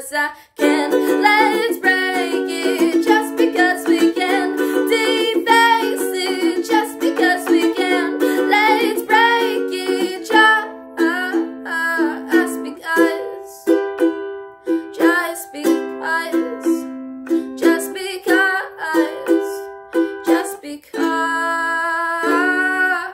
because I can. Let's break it just because we can. Deface it just because we can. Let's break it just because. Just because. Just because. Just because.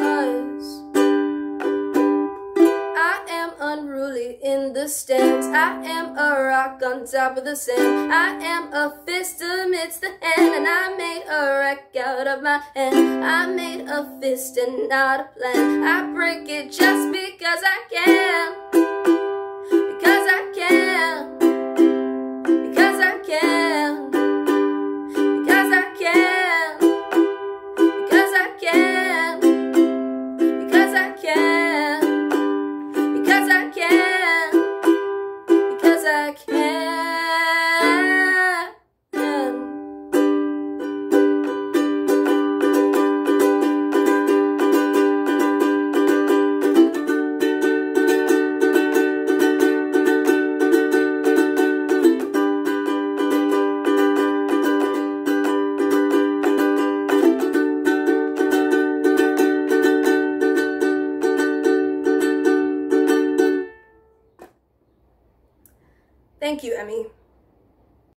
I am unruly in the stands. I am a rock on top of the sand. I am a fist amidst the hand, and I made a wreck out of my hand. I made a fist and not a plan. I break it just because I can. Because I can. Because I can. Because I can. Because I can. Because I can. Because I can. Because I can. Thank you, Emmy.